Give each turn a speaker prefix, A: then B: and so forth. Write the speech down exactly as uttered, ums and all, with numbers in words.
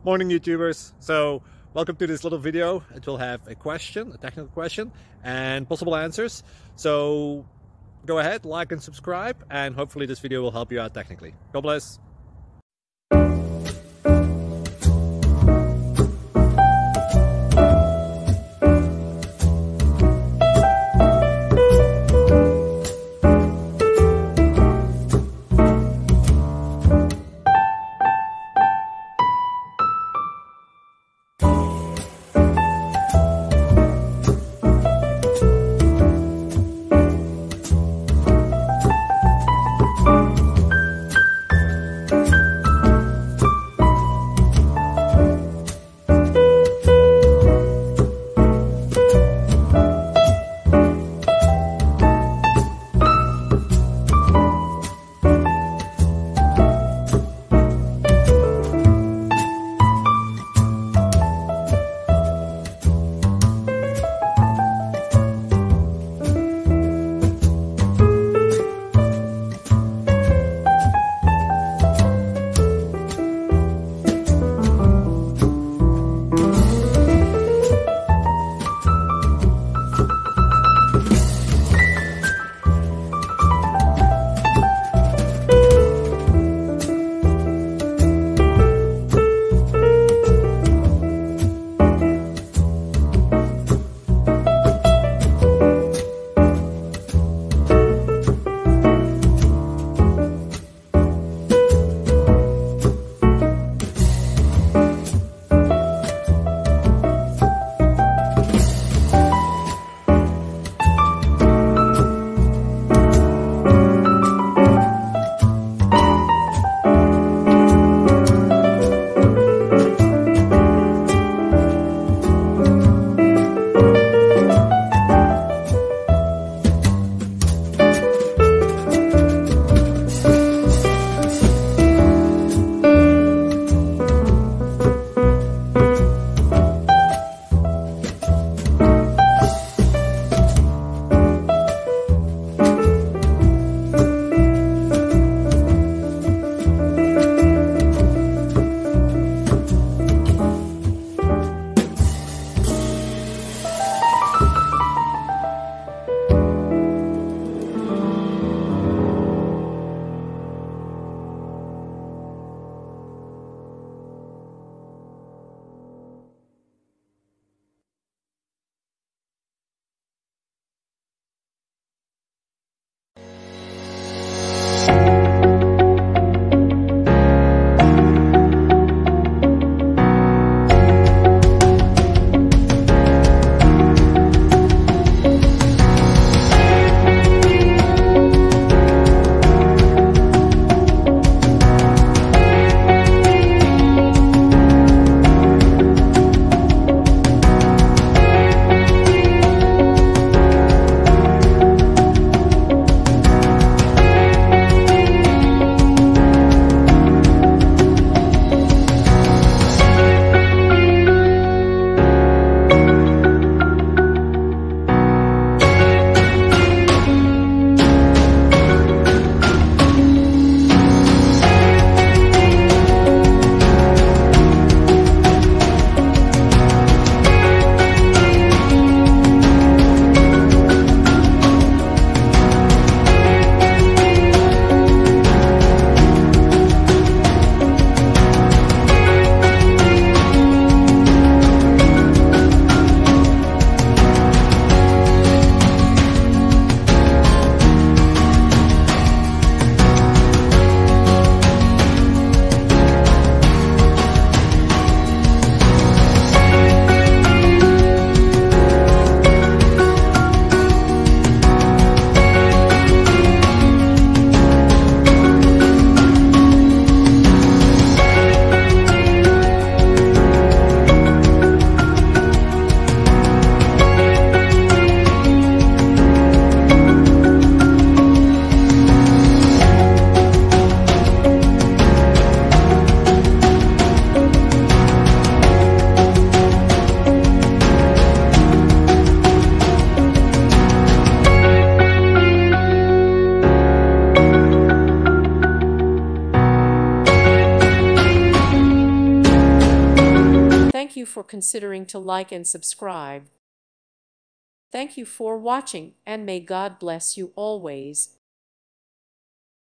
A: Morning YouTubers. So welcome to this little video. It will have a question, a technical question, and possible answers. So go ahead, like and subscribe, and hopefully this video will help you out technically. God bless.
B: Thank you for considering to like and subscribe. Thank you for watching, and may God bless you always.